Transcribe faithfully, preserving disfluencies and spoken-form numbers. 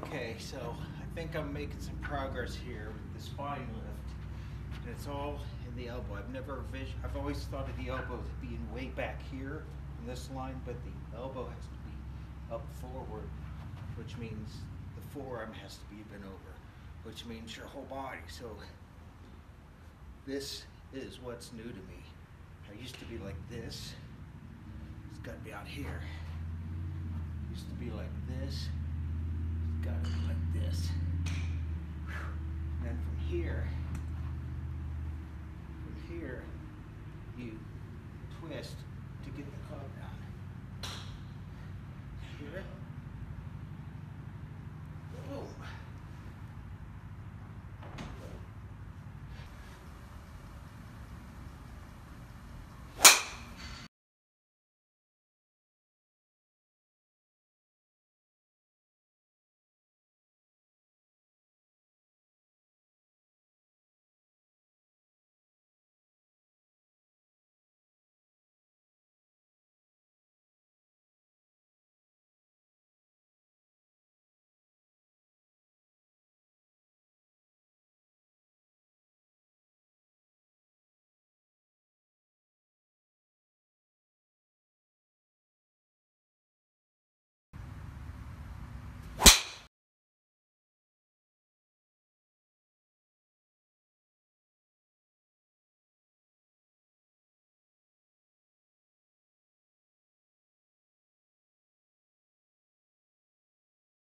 Okay, so I think I'm making some progress here with the spine lift, and it's all in the elbow. I've never vision. I've always thought of the elbow as being way back here in this line, but the elbow has to be up forward, which means the forearm has to be bent over, which means your whole body. So this is what's new to me. I used to be like this. It's got to be out here. Used to be like this.